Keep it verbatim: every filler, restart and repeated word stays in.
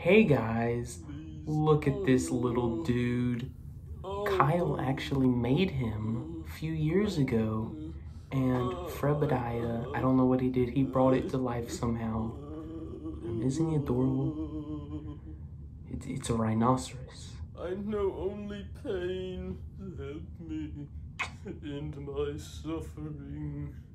Hey guys, look at this little dude. Kyle actually made him a few years ago, and Frebediah, I don't know what he did, he brought it to life somehow. Um, isn't he adorable? It, it's a rhinoceros. I know only pain. Help me in my suffering.